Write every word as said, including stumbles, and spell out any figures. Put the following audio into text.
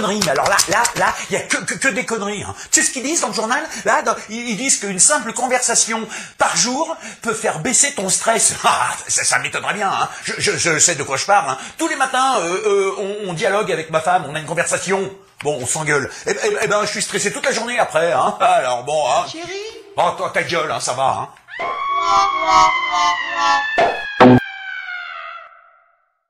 conneries. Mais alors là, là, là, il y a que, que, que des conneries. Hein. Tu sais ce qu'ils disent dans le journal? Là, dans, ils, ils disent qu'une simple conversation par jour peut faire baisser ton stress. Ah, ça, ça m'étonnerait bien. Hein. Je, je, je sais de quoi je parle. Hein. Tous les matins, euh, euh, on, on dialogue avec ma femme, on a une conversation. Bon, on s'engueule. Eh, eh, eh ben, je suis stressé toute la journée après. Hein. Alors bon, hein. Chérie. Oh, toi, ta gueule, hein, ça va. Hein.